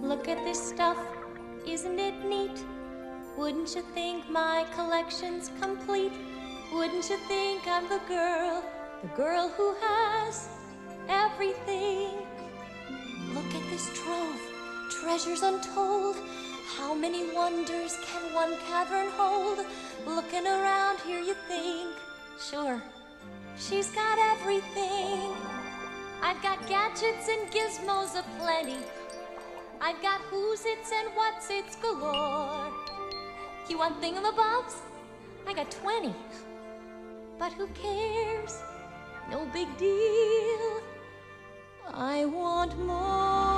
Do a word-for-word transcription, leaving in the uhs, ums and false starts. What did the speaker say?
Look at this stuff, isn't it neat? Wouldn't you think my collection's complete? Wouldn't you think I'm the girl, the girl who has everything? Look at this trove, treasures untold. How many wonders can one cavern hold? Looking around here you think, sure, she's got everything. I've got gadgets and gizmos aplenty. I've got who's its and what's its galore. You want thingamabobs? I got twenty. But who cares? No big deal. I want more.